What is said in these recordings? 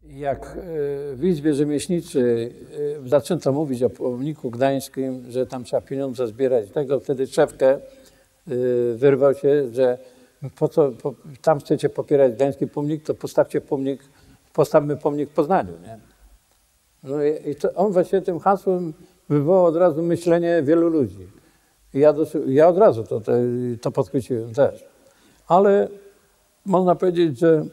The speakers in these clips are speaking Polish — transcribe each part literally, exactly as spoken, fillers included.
Jak w Izbie Rzemieślniczej zaczęto mówić o pomniku gdańskim, że tam trzeba pieniądze zbierać, tego wtedy Szewkę wyrwał się, że po co po, tam chcecie popierać gdański pomnik, to postawcie pomnik, postawmy pomnik w Poznaniu. Nie? No i, i to on właśnie tym hasłem wywołał od razu myślenie wielu ludzi. I ja, dosyć, ja od razu to, to, to podchwyciłem też. Ale można powiedzieć, że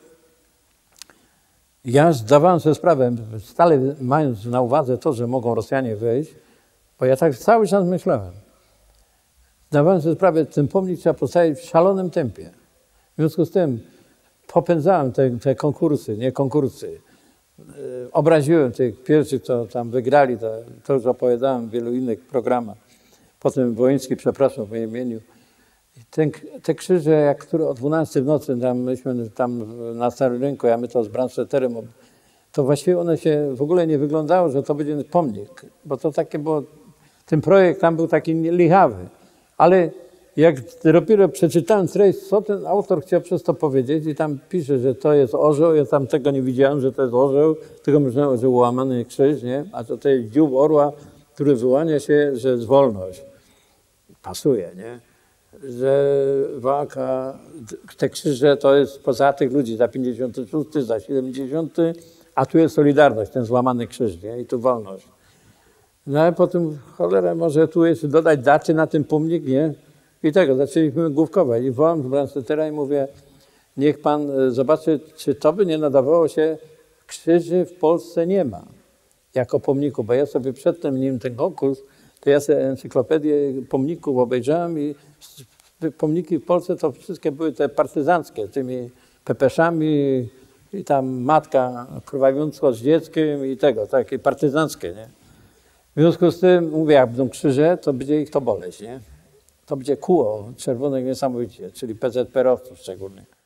ja zdawałem sobie sprawę, stale mając na uwadze to, że mogą Rosjanie wejść, bo ja tak cały czas myślałem. Zdawałem sobie sprawę, że ten pomnik trzeba postawić w szalonym tempie. W związku z tym popędzałem te, te konkursy, nie konkursy. Obraziłem tych pierwszych, co tam wygrali, to, to już opowiadałem w wielu innych programach. Potem Wołyński, przepraszam w moim imieniu. Ten, te krzyże, jak które o dwunastej w nocy, tam myśmy tam na Starym Rynku, a my to z Brandstätterem, to właściwie one się w ogóle nie wyglądało, że to będzie pomnik, bo to takie było, ten projekt tam był taki lichawy. Ale jak dopiero przeczytałem treść, co ten autor chciał przez to powiedzieć i tam pisze, że to jest orzeł, ja tam tego nie widziałem, że to jest orzeł, tylko myślałem, że łamany krzyż, nie? A to, to jest dziób orła, który wyłania się, że jest wolność. Pasuje, nie? Że walka, te krzyże to jest poza tych ludzi za pięćdziesiąty szósty, za siedemdziesiąty, a tu jest Solidarność, ten złamany krzyż, nie? I tu wolność. No ale potem, cholera, może tu jest dodać daty na ten pomnik, nie? I tego, zaczęliśmy główkować. I wołam z Brandstättera i mówię, niech pan zobaczy, czy to by nie nadawało się, krzyży w Polsce nie ma jako pomniku, bo ja sobie przedtem, nim ten konkurs, to ja sobie encyklopedię pomników obejrzałem i pomniki w Polsce to wszystkie były te partyzanckie, tymi pepeszami i tam matka krwawiąca z dzieckiem i tego, takie partyzanckie, nie? W związku z tym, mówię, jak będą krzyże, to będzie ich to boleć, nie? To będzie kóło czerwonych niesamowicie, czyli P Z P R owców szczególnie.